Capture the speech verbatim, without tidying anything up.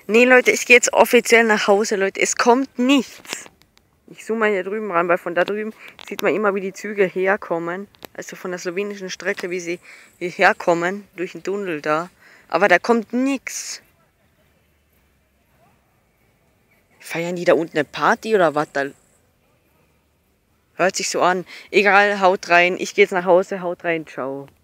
Nee, Leute, ich gehe jetzt offiziell nach Hause, Leute. Es kommt nichts. Ich zoome mal hier drüben ran, weil von da drüben sieht man immer, wie die Züge herkommen. Also von der slowenischen Strecke, wie sie hierher kommen, durch den Tunnel da. Aber da kommt nichts. Feiern die da unten eine Party oder was da? Hört sich so an. Egal, haut rein. Ich gehe jetzt nach Hause, haut rein, ciao.